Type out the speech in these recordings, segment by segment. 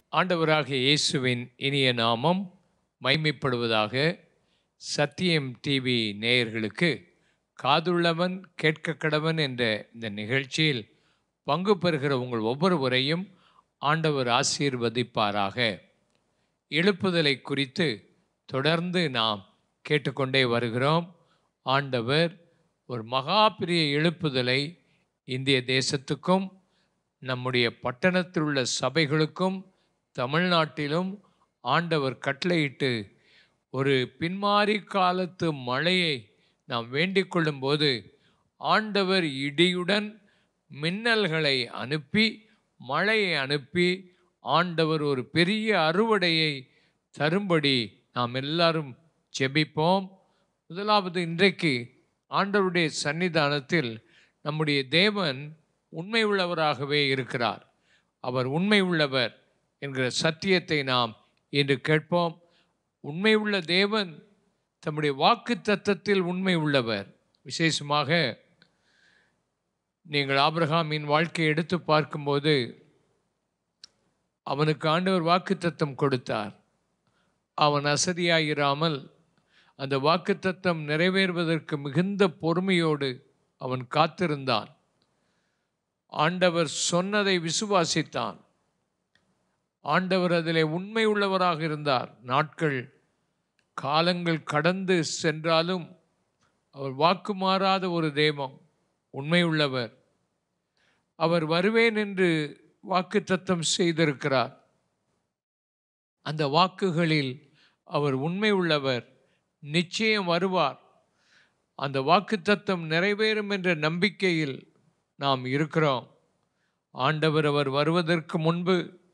ஆண்டவராகிய இயேசுவின் இனிய நாமம் மைமைப்படுவதாக. சத்தியம் டிவி நேயர்களுக்கு காதுள்ளவன் கேட்க கடவன் என்ற இந்த நிகழ்ச்சியில் பங்கு பெறுகிற உங்கள் ஒவ்வொருவரையும் ஆண்டவர் ஆசீர்வதிப்பாராக. எழுப்புதலை குறித்து தொடர்ந்து நாம் கேட்டுக்கொண்டே வருகிறோம். ஆண்டவர் ஒரு மகா பெரிய எழுப்புதலை இந்திய தேசத்துக்கும் நம்முடைய பட்டணத்தில் உள்ள சபைகளுக்கும் தமிழ்நாட்டிலும் ஆண்டவர் கட்டளையிட்டு ஒரு பின்மாறி காலத்து மழையை நாம் வேண்டிக் கொள்ளும்போது ஆண்டவர் இடியுடன் மின்னல்களை அனுப்பி மழையை அனுப்பி ஆண்டவர் ஒரு பெரிய அறுவடையை தரும்படி நாம் எல்லாரும் ஜெபிப்போம். முதலாவது, இன்றைக்கு ஆண்டவருடைய சன்னிதானத்தில் நம்முடைய தேவன் உண்மை உள்ளவராகவே இருக்கிறார். அவர் உண்மை உள்ளவர் என்கிற சத்தியத்தை நாம் இன்று கேட்போம். உண்மை உள்ள தேவன் தம்முடைய வாக்கு தத்தத்தில் உண்மை உள்ளவர். விசேஷமாக நீங்கள் ஆபிரகாமின் வாழ்க்கையை எடுத்து பார்க்கும்போது அவனுக்கு ஆண்டவர் வாக்கு தத்தம் கொடுத்தார். அவன் அசதியாயிராமல் அந்த வாக்கு தத்தம் நிறைவேறுவதற்கு மிகுந்த பொறுமையோடு அவன் காத்திருந்தான். ஆண்டவர் சொன்னதை விசுவாசித்தான். ஆண்டவர் அதிலே உண்மை உள்ளவராக இருந்தார். நாட்கள் காலங்கள் கடந்து சென்றாலும் அவர் வாக்கு மாறாத ஒரு தெய்வம், உண்மை உள்ளவர். அவர் வருவேன் என்று வாக்கு தத்தம் செய்திருக்கிறார். அந்த வாக்குகளில் அவர் உண்மை உள்ளவர், நிச்சயம் வருவார். அந்த வாக்கு தத்தம் நிறைவேறும் என்ற நம்பிக்கையில் நாம் இருக்கிறோம். ஆண்டவர் அவர் வருவதற்கு முன்பு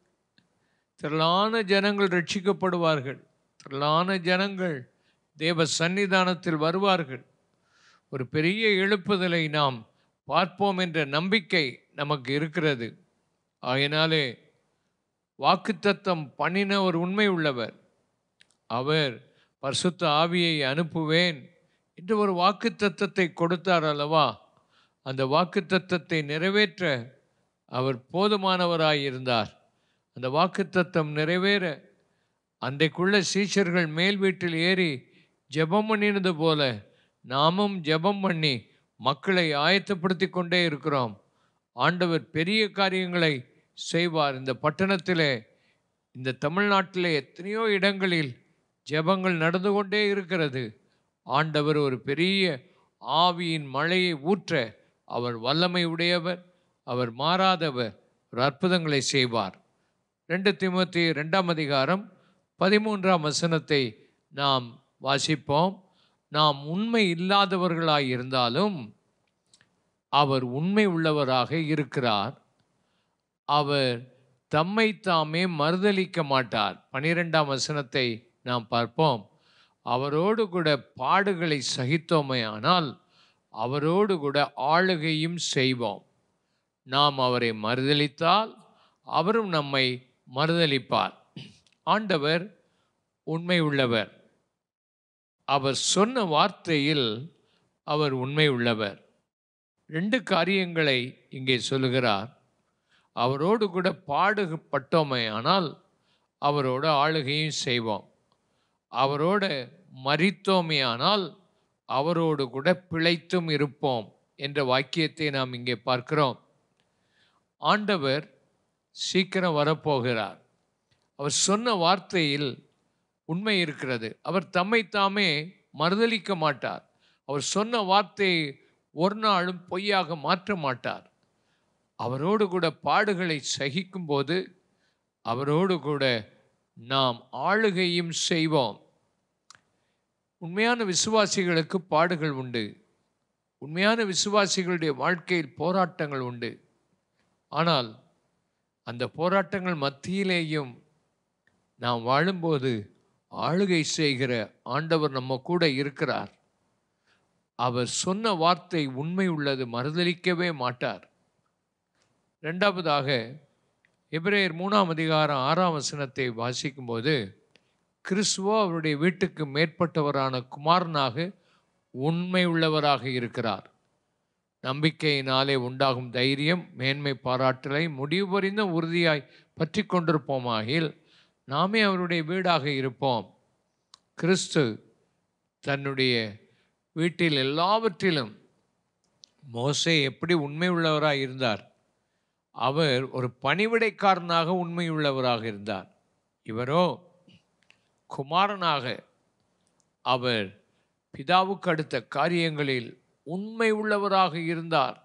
திரளான ஜனங்கள் ரட்சிக்கப்படுவார்கள். திரளான ஜனங்கள் தேவ சன்னிதானத்தில் வருவார்கள். ஒரு பெரிய எழுப்புதலை நாம் பார்ப்போம் என்ற நம்பிக்கை நமக்கு இருக்கிறது. ஆகையினாலே வாக்குத்தத்தம் பண்ணின ஒரு உண்மை உள்ளவர். அவர் பரிசுத்த ஆவியை அனுப்புவேன் என்று ஒரு வாக்குத்தத்தத்தை கொடுத்தார் அல்லவா? அந்த வாக்குத்தத்தத்தை நிறைவேற்ற அவர் போதுமானவராயிருந்தார். அந்த வாக்குத்தத்தம் நிறைவேற அன்றைக்குள்ள சீஷர்கள் மேல் வீட்டில் ஏறி ஜெபம் பண்ணினது போல நாமும் ஜெபம் பண்ணி மக்களை ஆயத்தப்படுத்தி கொண்டே இருக்கிறோம். ஆண்டவர் பெரிய காரியங்களை செய்வார். இந்த பட்டணத்திலே, இந்த தமிழ்நாட்டிலே எத்தனையோ இடங்களில் ஜெபங்கள் நடந்து கொண்டே இருக்கிறது. ஆண்டவர் ஒரு பெரிய ஆவியின் மழையை ஊற்ற அவர் வல்லமை உடையவர், அவர் மாறாதவர், ஒரு அற்புதங்களை செய்வார். 2 தீமோத்தேயு 2ஆம் அதிகாரம் 13ஆம் வசனத்தை நாம் வாசிப்போம். நாம் உண்மை இல்லாதவர்களாய் இருந்தாலும் அவர் உண்மை உள்ளவராக இருக்கிறார். அவர் தம்மை தாமே மறுதலிக்க மாட்டார். 12ஆம் வசனத்தை நாம் பார்ப்போம். அவரோடு கூட பாடுகளை சகித்தோமையானால் அவரோடு கூட ஆளுகையும் செய்வோம். நாம் அவரை மறுதலித்தால் அவரும் நம்மை மறுதலிப்பார். ஆண்டவர் உண்மை உள்ளவர். அவர் சொன்ன வார்த்தையில் அவர் உண்மை உள்ளவர். 2 காரியங்களை இங்கே சொல்லுகிறார். அவரோடு கூட பாடுபட்டோமையானால் அவரோடு ஆளுகையும் செய்வோம். அவரோடு மரித்தோமையானால் அவரோடு கூட பிழைத்தும் இருப்போம் என்ற வாக்கியத்தை நாம் இங்கே பார்க்கிறோம். ஆண்டவர் சீக்கிரம் வரப்போகிறார். அவர் சொன்ன வார்த்தையில் உண்மை இருக்கிறது. அவர் தம்மை தாமே மறுதலிக்க மாட்டார். அவர் சொன்ன வார்த்தையை ஒரு நாளும் பொய்யாக மாற்ற மாட்டார். அவரோடு கூட பாடுகளை சகிக்கும் போது அவரோடு கூட நாம் ஆளுகையும் செய்வோம். உண்மையான விசுவாசிகளுக்கு பாடுகள் உண்டு. உண்மையான விசுவாசிகளுடைய வாழ்க்கையில் போராட்டங்கள் உண்டு. ஆனால் அந்த போராட்டங்கள் மத்தியிலேயும் நாம் வாழும்போது ஆளுகை செய்கிற ஆண்டவர் நம்ம கூட இருக்கிறார். அவர் சொன்ன வார்த்தை உண்மை உள்ளது, மறுதலிக்கவே மாட்டார். 2ஆவதாக எபிரேயர் 3ஆம் அதிகாரம் 6ஆம் வசனத்தை வாசிக்கும்போது, கிறிஸ்துவோ அவருடைய வீட்டுக்கு மேற்பட்டவரான குமாரனாக உண்மை உள்ளவராக இருக்கிறார். நம்பிக்கையினாலே உண்டாகும் தைரியம் மேன்மை பாராட்டலை முடிவு பறிந்த உறுதியாய் பற்றி கொண்டிருப்போமாகில் நாமே அவருடைய வீடாக இருப்போம். கிறிஸ்து தன்னுடைய வீட்டில் எல்லாவற்றிலும் மோசே எப்படி உண்மை உள்ளவராக இருந்தார், அவர் ஒரு பணிவிடைக்காரனாக உண்மை உள்ளவராக இருந்தார். இவரோ குமாரனாக அவர் பிதாவுக்கு அடுத்த காரியங்களில் உண்மை உள்ளவராக இருந்தார்.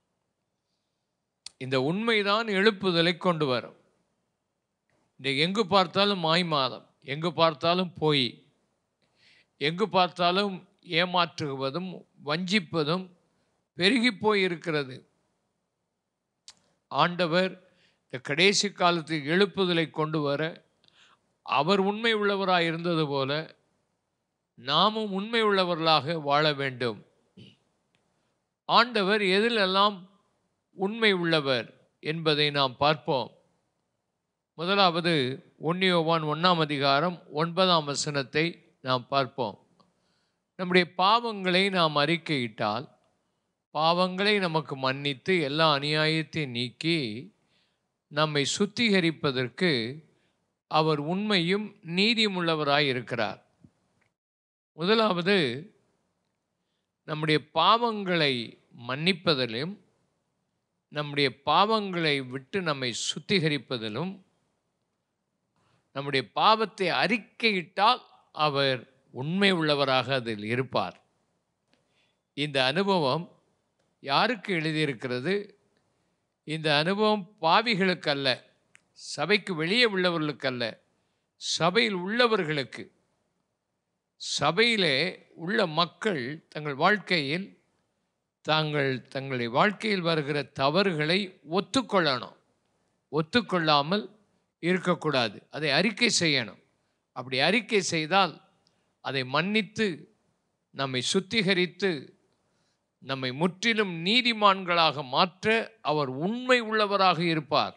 இந்த உண்மைதான் எழுப்புதலை கொண்டு வரும். இந்த எங்கு பார்த்தாலும் மாய்மாலம், எங்கு பார்த்தாலும் பொய், எங்கு பார்த்தாலும் ஏமாற்றுவதும் வஞ்சிப்பதும் பெருகி போயிருக்கிறது. ஆண்டவர் இந்த கடைசி காலத்தில் எழுப்புதலை கொண்டு வர அவர் உண்மை உள்ளவராக இருந்தது போல நாமும் உண்மை உள்ளவர்களாக வாழ வேண்டும். ஆண்டவர் எதிலெல்லாம் உண்மை உள்ளவர் என்பதை நாம் பார்ப்போம். முதலாவது 1 யோவான் 1:9 நாம் பார்ப்போம். நம்முடைய பாவங்களை நாம் அறிக்கையிட்டால் பாவங்களை நமக்கு மன்னித்து எல்லா அநியாயத்தை நீக்கி நம்மை சுத்திகரிப்பதற்கு அவர் உண்மையும் நீதியும் உள்ளவராய் இருக்கிறார். முதலாவது நம்முடைய பாவங்களை மன்னிப்பதிலும் நம்முடைய பாவங்களை விட்டு நம்மை சுத்திகரிப்பதிலும் நம்முடைய பாவத்தை அறிக்கையிட்டால் அவர் உண்மை உள்ளவராக அதில் இருப்பார். இந்த அனுபவம் யாருக்கு எழுதியிருக்கிறது? இந்த அனுபவம் பாவிகளுக்கு அல்ல, சபைக்கு வெளியே உள்ளவர்களுக்கு அல்ல, சபையில் உள்ளவர்களுக்கு. சபையிலே உள்ள மக்கள் தங்கள் வாழ்க்கையில் தங்களுடைய வாழ்க்கையில் வருகிற தவறுகளை ஒத்துக்கொள்ளணும். ஒத்துக்கொள்ளாமல் இருக்கக்கூடாது. அதை அறிக்கை செய்யணும். அப்படி அறிக்கை செய்தால் அதை மன்னித்து நம்மை சுத்திகரித்து நம்மை முற்றிலும் நீதிமான்களாக மாற்ற அவர் உண்மை உள்ளவராக இருப்பார்.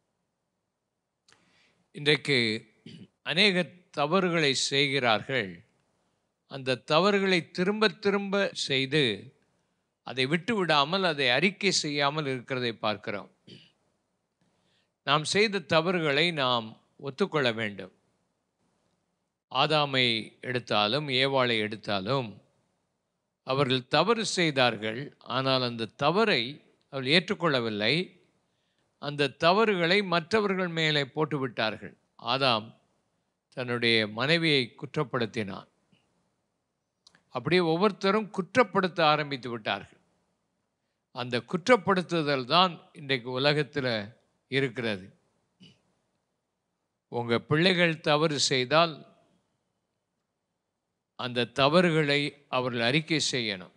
இன்றைக்கு அநேக தவறுகளை செய்கிறார்கள். அந்த தவறுகளை திரும்ப திரும்ப செய்து அதை விட்டு விடாமல் அதை அறிக்கை செய்யாமல் இருக்கிறதை பார்க்கிறோம். நாம் செய்த தவறுகளை நாம் ஒத்துக்கொள்ள வேண்டும். ஆதாமை எடுத்தாலும் ஏவாளை எடுத்தாலும் அவர்கள் தவறு செய்தார்கள். ஆனால் அந்த தவறை அவர்கள் ஏற்றுக்கொள்ளவில்லை. அந்த தவறுகளை மற்றவர்கள் மேலே போட்டுவிட்டார்கள். ஆதாம் தன்னுடைய மனைவியை குற்றப்படுத்தினான். அப்படியே ஒவ்வொருத்தரும் குற்றப்படுத்த ஆரம்பித்து விட்டார்கள். அந்த குற்றப்படுத்துதல் தான் இன்றைக்கு உலகத்தில் இருக்கிறது. உங்கள் பிள்ளைகள் தவறு செய்தால் அந்த தவறுகளை அவர்கள் அறிக்கை செய்யணும்.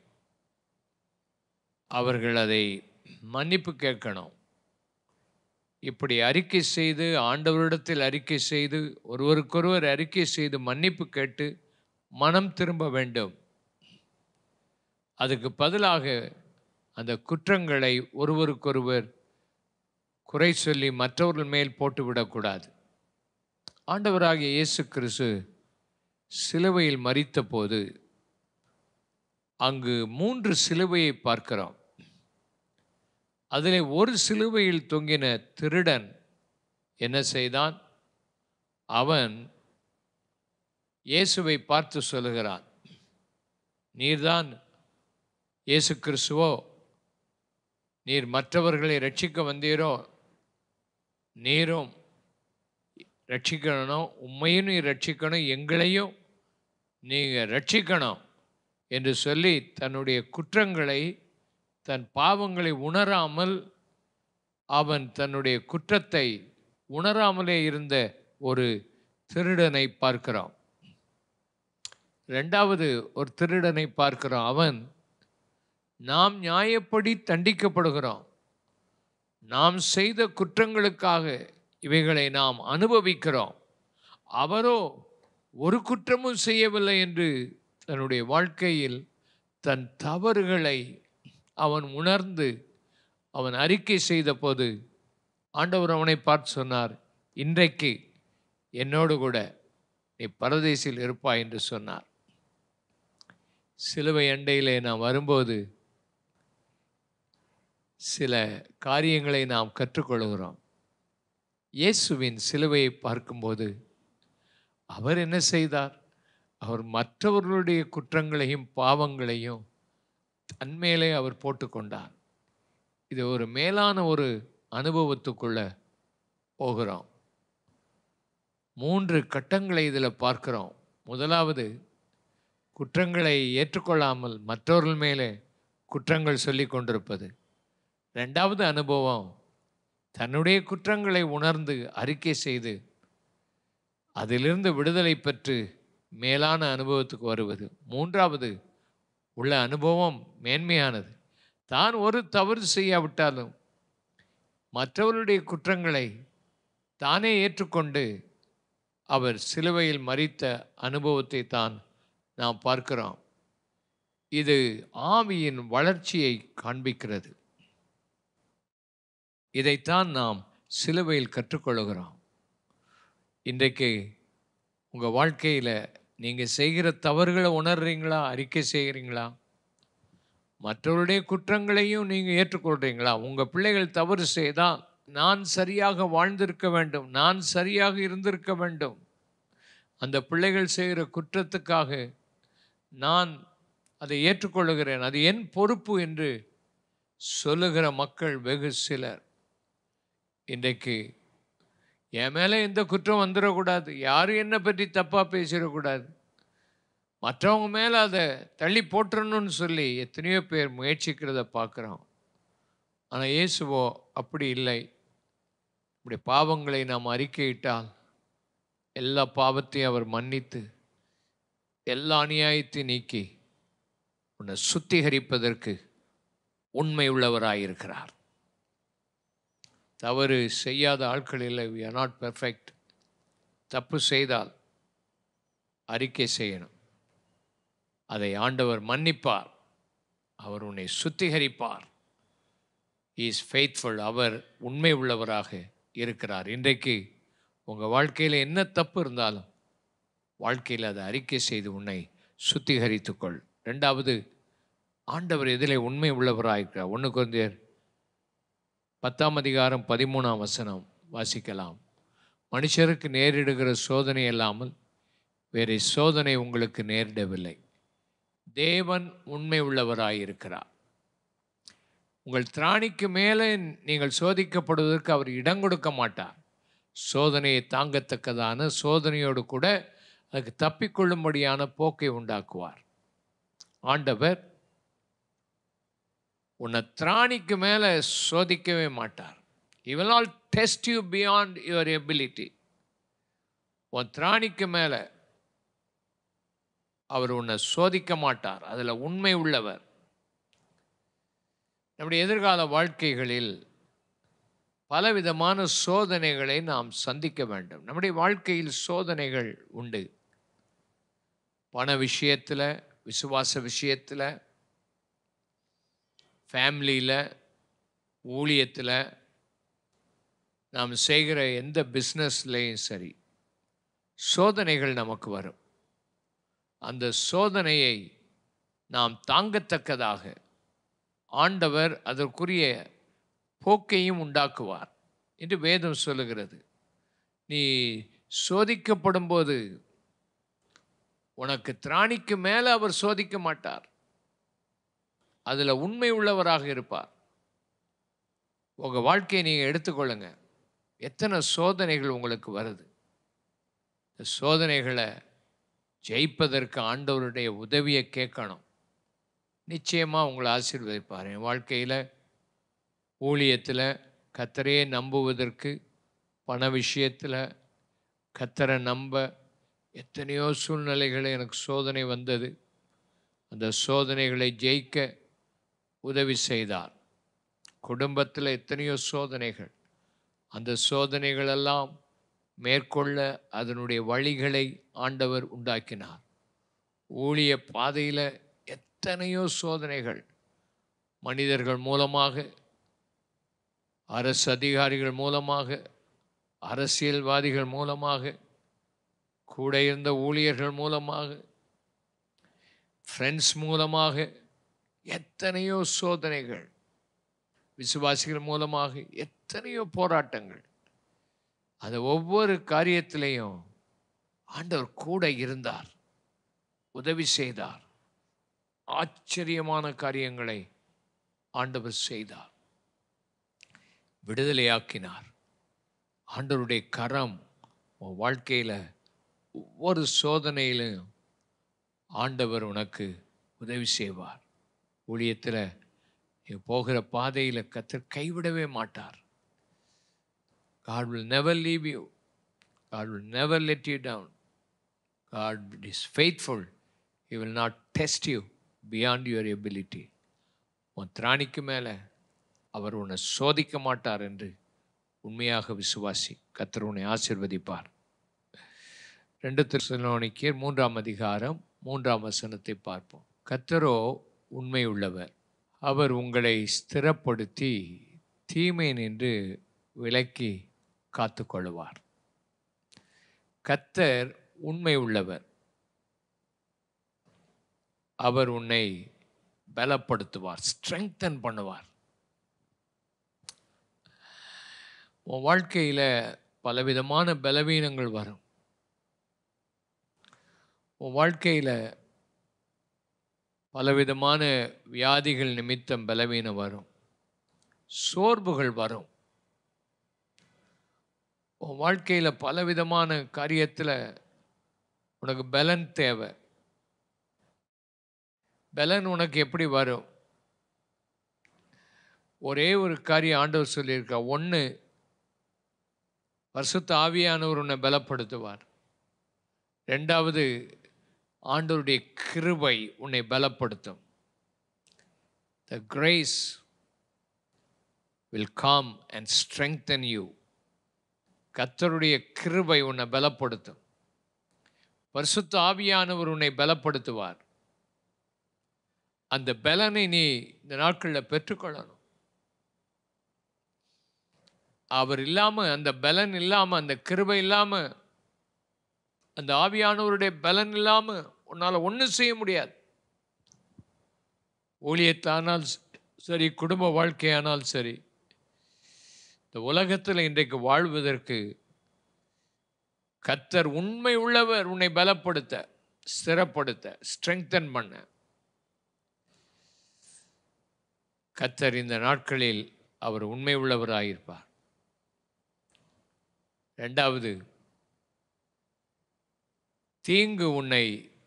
அவர்கள் அதை மன்னிப்பு கேட்கணும். இப்படி அறிக்கை செய்து ஆண்டவரிடத்தில் அறிக்கை செய்து ஒருவருக்கொருவர் அறிக்கை செய்து மன்னிப்பு கேட்டு மனம் திரும்ப வேண்டும். அதுக்கு பதிலாக அந்த குற்றங்களை ஒருவருக்கொருவர் குறை சொல்லி மற்றவர்கள் மேல் போட்டுவிடக்கூடாது. ஆண்டவராகிய இயேசு கிறிஸ்து சிலுவையில் மரித்த போது அங்கு 3 சிலுவையை பார்க்கிறோம். அதில் ஒரு சிலுவையில் தொங்கின திருடன் என்ன செய்தான்? அவன் இயேசுவை பார்த்து சொல்லுகிறான், நீர்தான் இயேசு கிறிஸ்துவோ? நீர் மற்றவர்களை ரட்சிக்க வந்தீரோ? நீரும் ரட்சிக்கணும், உண்மையும் நீ ரட்சிக்கணும், எங்களையும் நீங்கள் ரட்சிக்கணும் என்று சொல்லி தன்னுடைய குற்றங்களை தன் பாவங்களை உணராமல் அவன் தன்னுடைய குற்றத்தை உணராமலே இருந்த ஒரு திருடனை பார்க்கிறோம். 2வது ஒரு திருடனை பார்க்கிறோம். அவன் நாம் நியாயப்படி தண்டிக்கப்படுகிறோம். நாம் செய்த குற்றங்களுக்காக இவைகளை நாம் அனுபவிக்கிறோம். அவரோ ஒரு குற்றமும் செய்யவில்லை என்று தன்னுடைய வாழ்க்கையில் தன் தவறுகளை அவன் உணர்ந்து அவன் அறிக்கை செய்த போது ஆண்டவர் அவனை பார்த்து சொன்னார், இன்றைக்கு என்னோடு கூட நீ பரதேசில் இருப்பாய் என்று சொன்னார். சிலுவை அண்டையிலே நான் வரும்போது சில காரியங்களை நாம் கற்றுக்கொள்கிறோம். இயேசுவின் சிலுவையை பார்க்கும்போது அவர் என்ன செய்தார்? அவர் மற்றவர்களுடைய குற்றங்களையும் பாவங்களையும் தன்மேலே அவர் போட்டுக்கொண்டார். இது ஒரு மேலான ஒரு அனுபவத்துக்குள்ள போகிறோம். 3 கட்டங்களை இதில் பார்க்கிறோம். முதலாவது, குற்றங்களை ஏற்றுக்கொள்ளாமல் மற்றவர்கள் மேலே குற்றங்கள் சொல்லி கொண்டிருப்பது. 2வது அனுபவம், தன்னுடைய குற்றங்களை உணர்ந்து அறிக்கை செய்து அதிலிருந்து விடுதலை பெற்று மேலான அனுபவத்துக்கு வருவது. 3வது உள்ள அனுபவம் மேன்மையானது. தான் ஒரு தவறு செய்யாவிட்டாலும் மற்றவருடைய குற்றங்களை தானே ஏற்றுக்கொண்டு அவர் சிலுவையில் மரித்த அனுபவத்தை தான் நாம் பார்க்கிறோம். இது ஆவியின் வளர்ச்சியை காண்பிக்கிறது. இதைத்தான் நாம் சிலுவையில் கற்றுக்கொள்கிறோம். இன்றைக்கு உங்கள் வாழ்க்கையில் நீங்கள் செய்கிற தவறுகளை உணர்றீங்களா? அறிக்கை செய்கிறீங்களா? மற்றவருடைய குற்றங்களையும் நீங்கள் ஏற்றுக்கொள்கிறீங்களா? உங்கள் பிள்ளைகள் தவறு செய்தால், நான் சரியாக வாழ்ந்திருக்க வேண்டும், நான் சரியாக இருந்திருக்க வேண்டும், அந்த பிள்ளைகள் செய்கிற குற்றத்துக்காக நான் அதை ஏற்றுக்கொள்கிறேன், அது என் பொறுப்பு என்று சொல்லுகிற மக்கள் வெகு சிலர். இன்றைக்கு என் மேலே எந்த குற்றம் வந்துடக்கூடாது, யாரும் என்னை பற்றி தப்பாக பேசிடக்கூடாது, மற்றவங்க மேலே அதை தள்ளி போட்டுறணும்னு சொல்லி எத்தனையோ பேர் முயற்சிக்கிறத பார்க்குறோம். ஆனால் இயேசுவோ அப்படி இல்லை. இப்படி பாவங்களை நாம் அறிக்கையிட்டால் எல்லா பாவத்தையும் அவர் மன்னித்து எல்லா அநியாயத்தையும் நீக்கி உன்னை சுத்திகரிப்பதற்கு உண்மை உள்ளவராயிருக்கிறார். தவறு செய்யாத ஆட்கள் இல்லை. we are not perfect. தப்பு செய்தால் அறிக்கை செய்யணும். அதை ஆண்டவர் மன்னிப்பார். அவர் உன்னை சுத்திகரிப்பார். he is faithful. அவர் உண்மை உள்ளவராக இருக்கிறார். இன்றைக்கு உங்கள் வாழ்க்கையில் என்ன தப்பு இருந்தாலும் வாழ்க்கையில் அதை அறிக்கை செய்து உன்னை சுத்திகரித்துக்கொள். 2வது, ஆண்டவர் எதிலே உண்மை உள்ளவராயிருக்கிறார். 1 கொரிந்தியர் 10:13 வாசிக்கலாம். மனுஷருக்கு நேரிடுகிற சோதனை இல்லாமல் வேறு சோதனை உங்களுக்கு நேரிடவில்லை. தேவன் உண்மை உள்ளவராயிருக்கிறார். உங்கள் திராணிக்கு மேலே நீங்கள் சோதிக்கப்படுவதற்கு அவர் இடம் கொடுக்க மாட்டார். சோதனையை தாங்கத்தக்கதான சோதனையோடு கூட அதுக்கு தப்பிக்கொள்ளும்படியான போக்கை உண்டாக்குவார். ஆண்டவர் உன்னை திராணிக்கு மேலே சோதிக்கவே மாட்டார். He will not test you beyond your ability. உன் திராணிக்கு மேலே அவர் உன்னை சோதிக்க மாட்டார். அதில் உண்மை உள்ளவர். நம்முடைய எதிர்கால வாழ்க்கைகளில் பலவிதமான சோதனைகளை நாம் சந்திக்க வேண்டும். நம்முடைய வாழ்க்கையில் சோதனைகள் உண்டு. பண விஷயத்தில், விசுவாச விஷயத்தில், ஃபேமிலியில், ஊழியத்தில், நாம் செய்கிற எந்த பிஸ்னஸ்லேயும் சரி சோதனைகள் நமக்கு வரும். அந்த சோதனையை நாம் தாங்கத்தக்கதாக ஆண்டவர் அதற்குரிய போக்கையும் உண்டாக்குவார் என்று வேதம் சொல்லுகிறது. நீ சோதிக்கப்படும் போது உனக்கு திராணிக்கு மேலே அவர் சோதிக்க மாட்டார். அதில் உண்மை உள்ளவராக இருப்பார். உங்கள் வாழ்க்கையை நீங்கள் எடுத்துக்கொள்ளுங்க. எத்தனை சோதனைகள் உங்களுக்கு வருது. இந்த சோதனைகளை ஜெயிப்பதற்கு ஆண்டவருடைய உதவியை கேட்கணும். நிச்சயமாக உங்களை ஆசீர்வதிப்பார். என் வாழ்க்கையில் ஊழியத்தில் கர்த்தரையே நம்புவதற்கு, பண விஷயத்தில் கர்த்தரை நம்ப எத்தனையோ சூழ்நிலைகள் எனக்கு சோதனை வந்தது. அந்த சோதனைகளை ஜெயிக்க உதவி செய்தார். குடும்பத்தில் எத்தனையோ சோதனைகள். அந்த சோதனைகளெல்லாம் மேற்கொள்ள அதனுடைய வழிகளை ஆண்டவர் உண்டாக்கினார். ஊழிய பாதையில் எத்தனையோ சோதனைகள் மனிதர்கள் மூலமாக, அரசு அதிகாரிகள் மூலமாக, அரசியல்வாதிகள் மூலமாக, கூட இருந்த ஊழியர்கள் மூலமாக, ஃப்ரெண்ட்ஸ் மூலமாக எத்தனையோ சோதனைகள். விசுவாசிகள் மூலமாக எத்தனையோ போராட்டங்கள். அது ஒவ்வொரு காரியத்திலையும் ஆண்டவர் கூட இருந்தார், உதவி செய்தார். ஆச்சரியமான காரியங்களை ஆண்டவர் செய்தார், விடுதலையாக்கினார். ஆண்டவருடைய கரம் உன் வாழ்க்கையில் ஒவ்வொரு சோதனையிலும் ஆண்டவர் உனக்கு உதவி செய்வார். ஊழியத்தில் நீ போகிற பாதையில் கர்த்தர் கைவிடவே மாட்டார். God will never leave you. God will never let you down. God is faithful. He will not test you beyond your ability. உன் திராணிக்கு மேலே அவர் உன்னை சோதிக்க மாட்டார் என்று உண்மையாக விசுவாசி. கர்த்தர் உன்னை ஆசீர்வதிப்பார். 2 தெசலோனிக்கேயர் 3ஆம் அதிகாரம் 3ஆம் வசனத்தை பார்ப்போம். கர்த்தரோ உண்மை உள்ளவர், அவர் உங்களை ஸ்திரப்படுத்தி தீமை நின்று விலக்கி காத்துக்கொள்வார். கர்த்தர் உண்மை உள்ளவர், அவர் உன்னை பலப்படுத்துவார், ஸ்ட்ரெங்தன் பண்ணுவார். உன் வாழ்க்கையில் பலவிதமான பலவீனங்கள் வரும். உன் வாழ்க்கையில் பலவிதமான வியாதிகள் நிமித்தம் பலவீனம் வரும், சோர்வுகள் வரும். உன் வாழ்க்கையில் பலவிதமான காரியத்தில் உனக்கு பலன் தேவை. பலன் உனக்கு எப்படி வரும்? ஒரே ஒரு காரியம் ஆண்டவர் சொல்லியிருக்கா. 1, பரிசுத்த ஆவியானவர் உன்னை பலப்படுத்துவார். 2வது, ஆண்டவருடைய கிருபை உன்னை பலப்படுத்தும். The grace will come and strengthen you. கர்த்தருடைய கிருபை உன்னை பலப்படுத்தும். பரிசுத்த ஆவியானவர் உன்னை பலப்படுத்துவார். அந்த பலனை நீ இந்த நாட்களில் பெற்றுக்கொள்ளணும். அவர் இல்லாமல், அந்த பலன் இல்லாமல், அந்த கிருபை இல்லாமல், அந்த ஆவியானவருடைய பலன் இல்லாமல் உன்னால் ஒன்றும் செய்ய முடியாது. ஊழியத்தானால் சரி, குடும்ப வாழ்க்கையானால் சரி, இந்த உலகத்தில் இன்றைக்கு வாழ்வதற்கு கர்த்தர் உண்மை உள்ளவர், உன்னை பலப்படுத்த, ஸ்திரப்படுத்த, ஸ்ட்ரெங்தன் பண்ண. கர்த்தர் இந்த நாட்களில் அவர் உண்மை உள்ளவராயிருப்பார். 2வது, தீங்கு உன்னை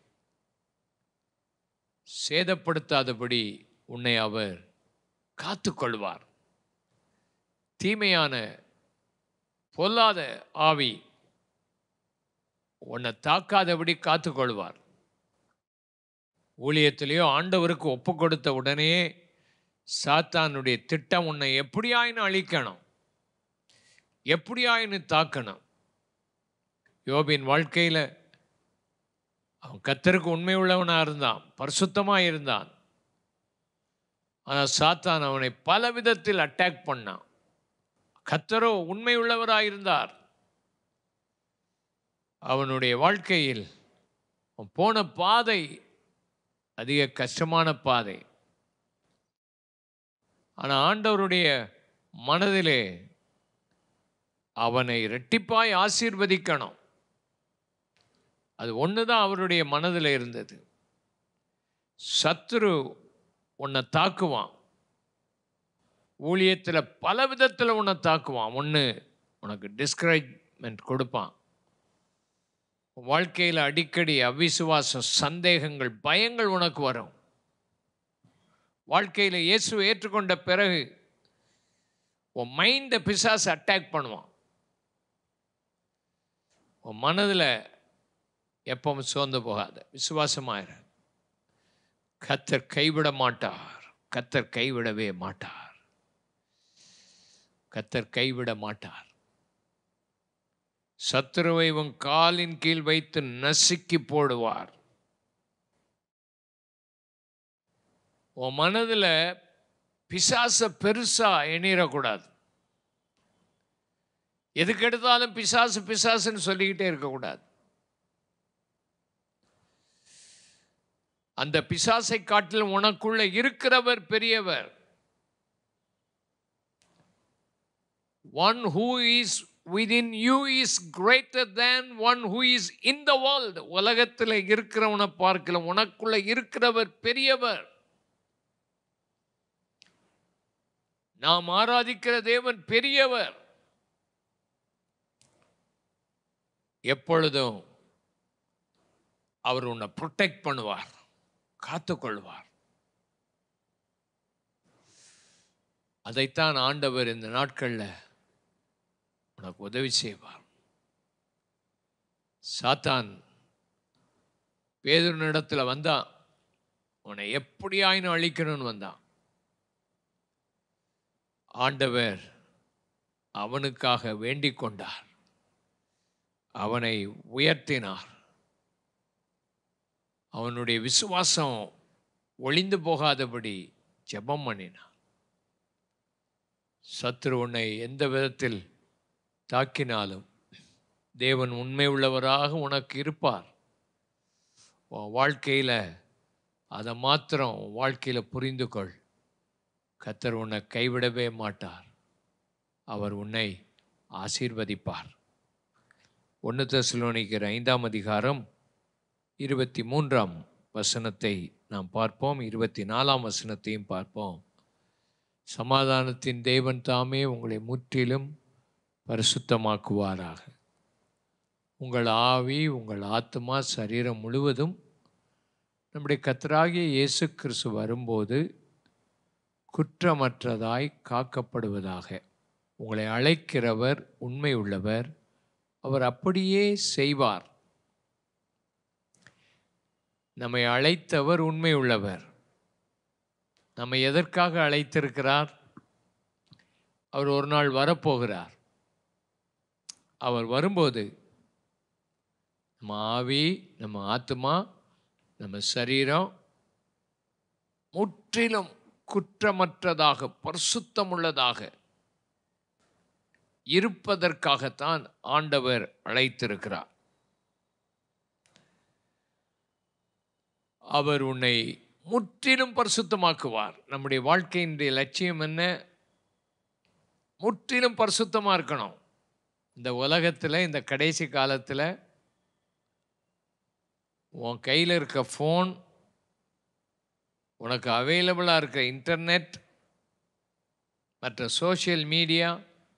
சேதப்படுத்தாதபடி உன்னை அவர் காத்துக்கொள்வார். தீமையான பொல்லாத ஆவி உன்னை தாக்காதபடி காத்துக்கொள்வார். ஊழியத்திலேயோ ஆண்டவருக்கு ஒப்பு கொடுத்த உடனே சாத்தானுடைய திட்டம் உன்னை எப்படியாயின்னு அழிக்கணும், எப்படியாயின்னு தாக்கணும். யோபின் வாழ்க்கையில் அவன் கர்த்தருக்கு உண்மை உள்ளவனாக இருந்தான், பரிசுத்தமாக இருந்தான். ஆனால் சாத்தான் அவனை பல விதத்தில் அட்டாக் பண்ணான். கர்த்தரோ உண்மை உள்ளவராக இருந்தார். அவனுடைய வாழ்க்கையில் போன பாதை அதிக கஷ்டமான பாதை. ஆனால் ஆண்டவருடைய மனதிலே அவனை இரட்டிப்பாய் ஆசீர்வதிக்கணும், அது ஒன்று தான் அவருடைய மனதில் இருந்தது. சத்துரு உன்னை தாக்குவான், ஊழியத்தில் பல விதத்தில் உன்னை தாக்குவான். ஒன்று, உனக்கு டிஸ்கரேஜ்மெண்ட் கொடுப்பான். வாழ்க்கையில் அடிக்கடி அவிசுவாசம், சந்தேகங்கள், பயங்கள் உனக்கு வரும். வாழ்க்கையில் இயேசுவை ஏற்றுக்கொண்ட பிறகு உன் மைண்டை பிசாசு அட்டாக் பண்ணுவான். உன் மனதில் எப்பவும் சோர்ந்து போகாத, விசுவாசமாயிர. கர்த்தர் கைவிட மாட்டார், கர்த்தர் கைவிடவே மாட்டார், கர்த்தர் கைவிட மாட்டார். சத்துருவை உன் காலின் கீழ் வைத்து நசுக்கி போடுவார். உன் மனதில் பிசாச பெருசா எண்ணிடக்கூடாது. எதுக்கு எடுத்தாலும் பிசாசு பிசாசுன்னு சொல்லிக்கிட்டே இருக்கக்கூடாது. அந்த பிசாசை காட்டிலும் உனக்குள்ள இருக்கிறவர் பெரியவர். One who is within you is greater than one who is in the world. உலகத்தில் இருக்கிறவனை பார்க்கலாம், உனக்குள்ள இருக்கிறவர் பெரியவர். நாம் ஆராதிக்கிற தேவன் பெரியவர். எப்பொழுதும் அவர் உன்னை ப்ரொடெக்ட் பண்ணுவார், காத்துக்கொள்வார். அதைத்தான் ஆண்டவர் இந்த நாட்களில் உனக்கு உதவி செய்வார். சாத்தான் பேதுருவினிடத்தில் வந்தான், உன்னை எப்படியாயினும் அழிக்கணும்னு வந்தான். ஆண்டவர் அவனுக்காக வேண்டிக் கொண்டார், அவனை உயர்த்தினார். அவனுடைய விசுவாசம் ஒளிந்து போகாதபடி ஜெபம் பண்ணினார். சத்துரு உன்னை எந்த விதத்தில் தாக்கினாலும் தேவன் உண்மை உள்ளவராக உனக்கு இருப்பார். உன் வாழ்க்கையில் அதை மாத்திரம் உன் வாழ்க்கையில் புரிந்து கொள். கர்த்தர் உன்னை கைவிடவே மாட்டார், அவர் உன்னை ஆசீர்வதிப்பார். 1 தெசலோனிக்கர் 5ஆம் அதிகாரம் 23ஆம் வசனத்தை நாம் பார்ப்போம், 24ஆம் வசனத்தையும் பார்ப்போம். சமாதானத்தின் தேவன் தாமே உங்களை முற்றிலும் பரிசுத்தமாக்குவாராக. உங்கள் ஆவி, உங்கள் ஆத்மா, சரீரம் முழுவதும் நம்முடைய கர்த்தராகிய இயேசு கிறிஸ்து வரும்போது குற்றமற்றதாய் காக்கப்படுவதாக. உங்களை அழைக்கிறவர் உண்மை உள்ளவர், அவர் அப்படியே செய்வார். நம்மை அழைத்தவர் உண்மை உள்ளவர். நம்மை எதற்காக அழைத்திருக்கிறார்? அவர் ஒரு நாள் வரப்போகிறார். அவர் வரும்போது நம்ம ஆவி, நம்ம ஆத்மா, நம்ம சரீரம் முற்றிலும் குற்றமற்றதாக பரிசுத்தமுள்ளதாக இருப்பதற்காகத்தான் ஆண்டவர் அழைத்திருக்கிறார். அவர் உன்னை முற்றிலும் பரிசுத்தமாக்குவார். நம்முடைய வாழ்க்கையினுடைய லட்சியம் என்ன? முற்றிலும் பரிசுத்தமாக இருக்கணும். இந்த உலகத்தில், இந்த கடைசி காலத்தில் உன் கையில் இருக்க ஃபோன், உனக்கு அவைலபிளாக இருக்க இன்டர்நெட், மற்ற சோஷியல் மீடியா,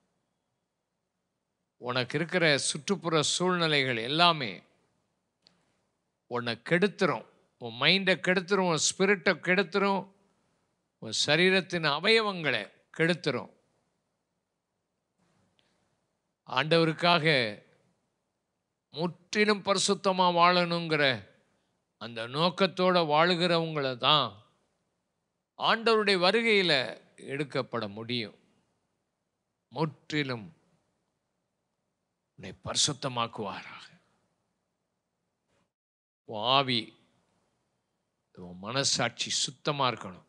உனக்கு இருக்கிற சுற்றுப்புற சூழ்நிலைகள் எல்லாமே உன்னை கெடுத்துரும். உன் மைண்டை கெடுத்துரும், உன் ஸ்பிரிட்டை கெடுத்துரும், உன் சரீரத்தின் அவயவங்களை கெடுத்துரும். ஆண்டவருக்காக முற்றிலும் பரிசுத்தமாக வாழணுங்கிற அந்த நோக்கத்தோடு வாழுகிறவங்களை தான் ஆண்டவருடைய வருகையில் எடுக்கப்பட முடியும். முற்றிலும் உன்னை பரிசுத்தமாக்குவாராக. உன் ஆவி, உன் மனசாட்சி சுத்தமாக இருக்கணும்.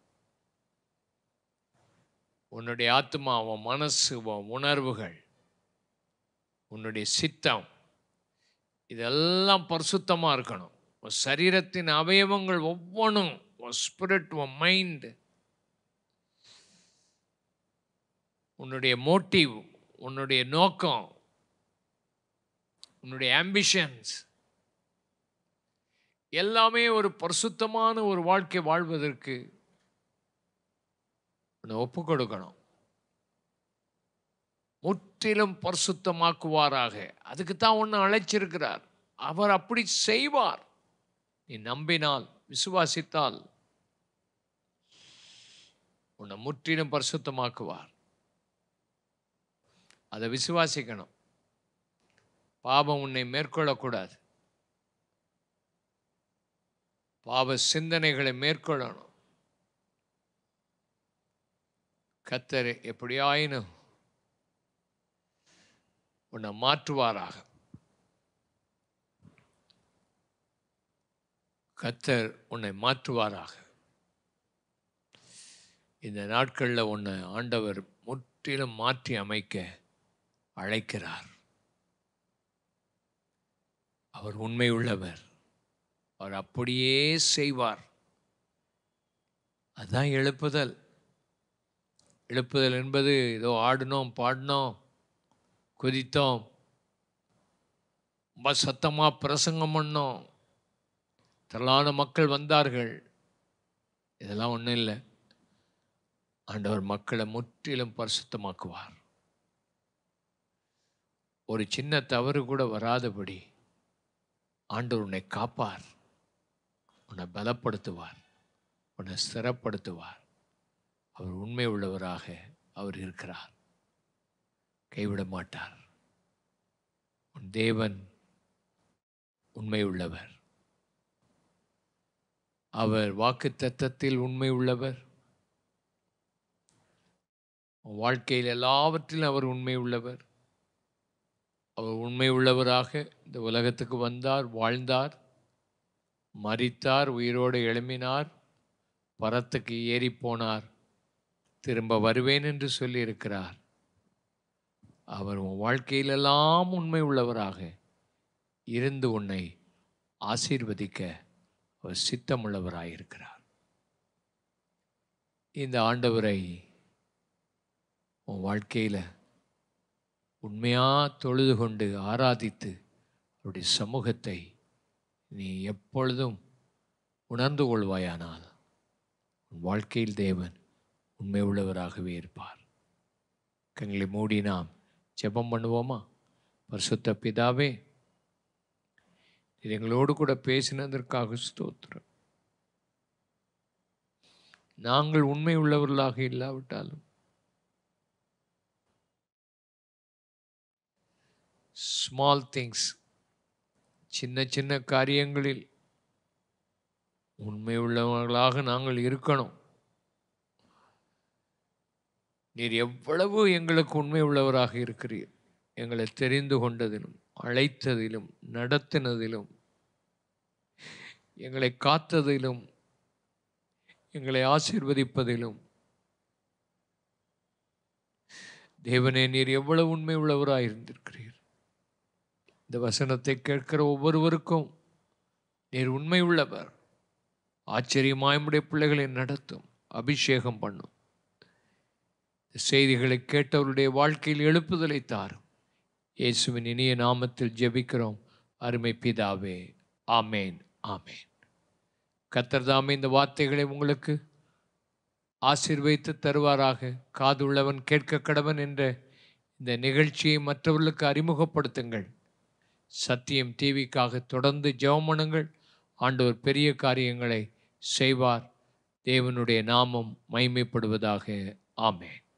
உன்னுடைய ஆத்மா, உன் மனசு, உன் உணர்வுகள், உன்னுடைய சித்தம், இதெல்லாம் பரிசுத்தமாக இருக்கணும். உன் சரீரத்தின் அவயவங்கள் ஒவ்வொன்றும், உன் ஸ்பிரிட், உன் மைண்ட், உன்னுடைய மோட்டிவ், உன்னுடைய நோக்கம், உன்னுடைய ஆம்பிஷன்ஸ் எல்லாமே ஒரு பரிசுத்தமான ஒரு வாழ்க்கை வாழ்வதற்கு உன்னை ஒப்பு கொடுக்கணும். முற்றிலும் பரிசுத்தமாக்குவாராக. அதுக்கு தான் உன்னை அழைச்சிருக்கிறார். அவர் அப்படி செய்வார். நீ நம்பினால், விசுவாசித்தால் உன்னை முற்றிலும் பரிசுத்தமாக்குவார். அதை விசுவாசிக்கணும். பாவம் உன்னை மேற்கொள்ளக்கூடாது. பாவ சிந்தனைகளை மேற்கொள்ளணும். கர்த்தர் எப்படியாயினும் உன்னை மாற்றுவாராக. கர்த்தர் உன்னை மாற்றுவாராக. இந்த நாட்களில் உன்னை ஆண்டவர் முற்றிலும் மாற்றி அமைக்க அழைக்கிறார். அவர் உண்மை உள்ளவர், அவர் அப்படியே செய்வார். அதுதான் எழுப்புதல். எழுப்புதல் என்பது ஏதோ ஆடினோம் பாடினோம் குதித்தோம், ரொம்ப சத்தமாக பிரசங்கம் பண்ணோம், திரளான மக்கள் வந்தார்கள். இதெல்லாம் ஒன்றும் இல்லை. ஆண்டவர் மக்களை முற்றிலும் பரிசுத்தமாக்குவார். ஒரு சின்ன தவறு கூட வராதபடி ஆண்டவர் உன்னை காப்பார், உன்னை பலப்படுத்துவார், உன்னை ஸ்திரப்படுத்துவார். அவர் உண்மை உள்ளவராக அவர் இருக்கிறார், கைவிட மாட்டார். உன் தேவன் உண்மை உள்ளவர். அவர் வாக்குத்தத்தத்தில் உண்மை உள்ளவர். வாழ்க்கையில் எல்லாவற்றிலும் அவர் உண்மை உள்ளவர். அவர் உண்மை உள்ளவராக இந்த உலகத்துக்கு வந்தார், வாழ்ந்தார், மரித்தார், உயிரோடு எழும்பினார், பரத்துக்கு ஏறி போனார், திரும்ப வருவேன் என்று சொல்லியிருக்கிறார். அவர் உன் வாழ்க்கையிலெல்லாம் உண்மை உள்ளவராக இருந்து உன்னை ஆசீர்வதிக்க அவர் சித்தமுள்ளவராயிருக்கிறார். இந்த ஆண்டவரை உன் வாழ்க்கையில் உண்மையாக தொழுது கொண்டு ஆராதித்து அவருடைய சமூகத்தை நீ எப்பொழுதும் உணர்ந்து கொள்வாயானால் உன் வாழ்க்கையில் தேவன் உண்மை உள்ளவராகவே இருப்பார். கண்களை மூடி நாம் ஜெபம் பண்ணுவோமா? பரிசுத்த பிதாவே, எங்களோடு கூட பேசினதற்காக ஸ்தோத்திரம். நாங்கள் உண்மை உள்ளவர்களாக இல்லாவிட்டாலும் ஸ்மால் திங்ஸ், சின்ன சின்ன காரியங்களில் உண்மை உள்ளவர்களாக நாங்கள் இருக்கணும். நீர் எவ்வளவு எங்களுக்கு உண்மை உள்ளவராக இருக்கிறீர். எங்களை தெரிந்து கொண்டதிலும், அழைத்ததிலும், நடத்தினதிலும், எங்களை காத்ததிலும், எங்களை ஆசீர்வதிப்பதிலும் தேவனே, நீர் எவ்வளவு உண்மை உள்ளவராக இருந்திருக்கிறீர். இந்த வசனத்தை கேட்கிற ஒவ்வொருவருக்கும் நீர் உண்மை உள்ளவர். ஆச்சரியமாய் உம்முடைய பிள்ளைகளை நடத்தும், அபிஷேகம் பண்ணும். செய்திகளை கேட்டவருடைய வாழ்க்கையில் எழுப்புதலை தாரும். இயேசுவின் இனிய நாமத்தில் ஜெபிக்கிறோம் அருமை பிதாவே, ஆமேன், ஆமேன். கர்த்தர் தாமே இந்த வார்த்தைகளை உங்களுக்கு ஆசீர்வதித்து தருவாராக. காதுள்ளவன் கேட்க கடவன் என்ற இந்த நிகழ்ச்சியை மற்றவர்களுக்கு அறிமுகப்படுத்துங்கள். சத்தியம் டிவிக்காக தொடர்ந்து ஜெபம் பண்ணுங்கள். ஆண்டவர் பெரிய காரியங்களை செய்வார். தேவனுடைய நாமம் மகிமைப்படுவதாக. ஆமென்.